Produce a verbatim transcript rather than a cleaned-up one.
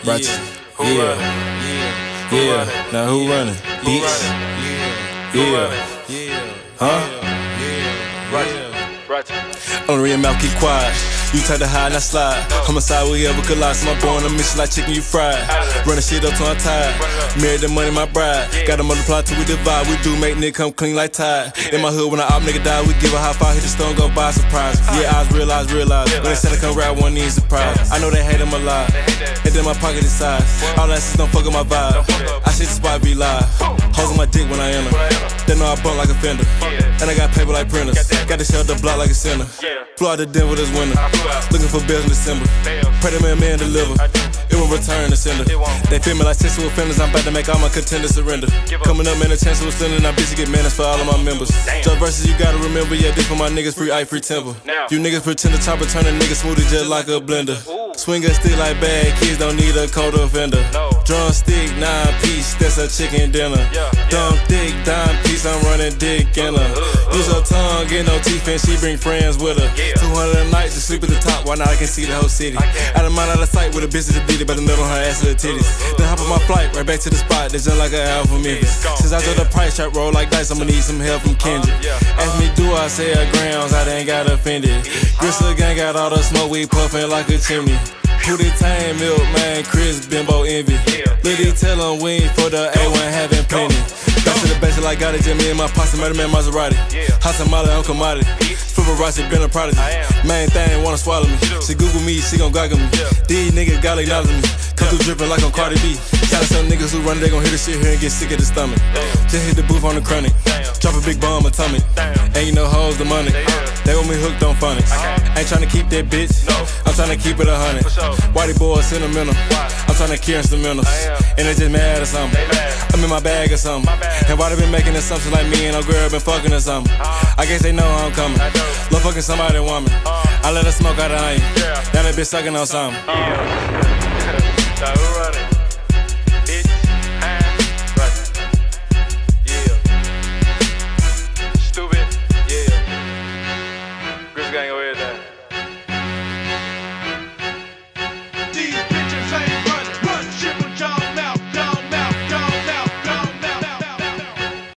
Right. Who Yeah. running? Yeah. Yeah. Now who running? Beats. Yeah. Huh? Right. On the real mouth, keep quiet. You type to hide, not slide. Homicide, we ever collide. So my boy on a mission like chicken, you fried. Running shit up till I'm tired. Married the money, my bride. Gotta multiply till we divide. We do make nigga come clean like Tide. In my hood, when I op nigga die, we give a high five, hit the stone, go by surprise. Yeah, eyes realize, realize. When they said I come rap, one need surprise. I know they hate him a lot. And then my pocket is size. All that shit don't fuck up my vibe. I shit the spot be live. Hoes on my dick when I enter. They know I bump like a fender. And I got paper like printers. Got the shell the block like a center. Flew out to Denver this winter. Looking for bills in December. Pray that man, man deliver. It won't return to sender. They feel me like sexual offenders. I'm about to make all my contenders surrender. Coming up, man, a chance of sending. I bitch get manners for all of my members. Just verses you gotta remember. Yeah, this for my niggas, free ice, free timber. You niggas pretend to chopper, turn a nigga smoothie just like a blender. Swing a stick like bad kids, don't need a cold offender. Drumstick, nine piece, that's a chicken dinner. Dumb thick, dime piece, I'm running dick in her. Use her tongue, get no teeth, and she bring friends with her. two hundred a night to sleep at the top, why not? I can see the whole city. Out of mind, out of sight, with a bitch to beat it, but the middle on her ass to the titties. Then hop on my flight, right back to the spot, that's just like an album Memphis. Since I took the price chart, roll like dice, I'ma need some help from Kendrick. Ask me, do I say a grams? I done got offended. Gristle gang got all the smoke, we puffin' like a chimney. Put it tame, milk, man, Chris, Bimbo, Envy. Liddy tell him we ain't for the A one having plenty. Back to the basic like got it, just me and my posse, murder man, Maserati. Hot tamale on commodity. Flipper Rossi, been a prodigy. Main thing, wanna swallow me. She Google me, she gon' goggle me. These niggas gotta acknowledge me. Come through drippin' like I'm Cardi B. Shout out some niggas who run, they gon' hear the shit here and get sick at the stomach. Just hit the booth on the chronic. Drop a big bomb, atomic. Ain't no hoes, the money. They want me hooked on phonics. Ain't tryna keep that bitch. I'm tryna keep it a hundred. Whitey boy sentimental. I'm tryna cure instrumentals. And they just mad or something. I'm in my bag or something. And why they been making assumptions like me and no girl been fucking or something? I guess they know I'm coming. Love fucking somebody woman. I let her smoke out of onion. Now that bitch sucking on something.